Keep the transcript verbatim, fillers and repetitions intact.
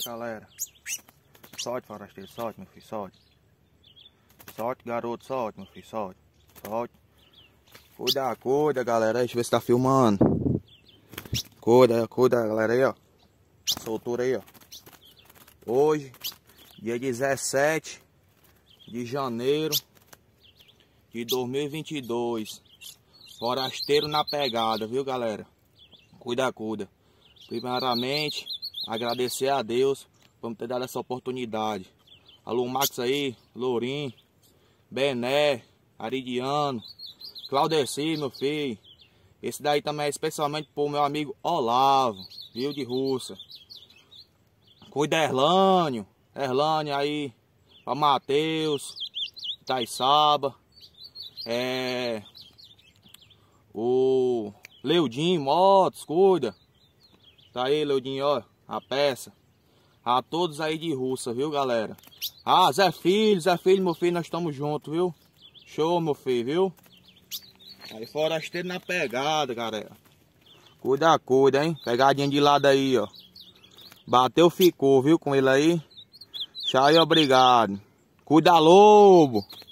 galera. Solte, forasteiro, solte, meu filho, solte. Solte, garoto, solte, meu filho, solte. Solte. Cuida, cuida, galera. Deixa eu ver se tá filmando. Cuida, cuida, galera aí, ó. Soltura aí, ó. Hoje, dia dezessete de janeiro de dois mil e vinte e dois. Forasteiro na pegada, viu, galera? Cuida, cuida. Primeiramente, agradecer a Deus por me ter dado essa oportunidade. Alô, Max aí, Lourim, Bené, Aridiano, Claudeci, meu filho. Esse daí também é especialmente pro meu amigo Olavo, Rio de Russa. Cuida, Erlânio, Erlânio aí, pra Matheus, Itaiçaba, é, o Leudinho Motos, cuida. Tá aí, Leudinho, ó, a peça. A todos aí de Russa, viu, galera? Ah, Zé Filho, Zé Filho, meu filho, nós estamos juntos, viu? Show, meu filho, viu? Aí, forasteiro na pegada, galera. Cuida, cuida, hein? Pegadinha de lado aí, ó. Bateu, ficou, viu, com ele aí. Tchau e obrigado. Cuida, lobo.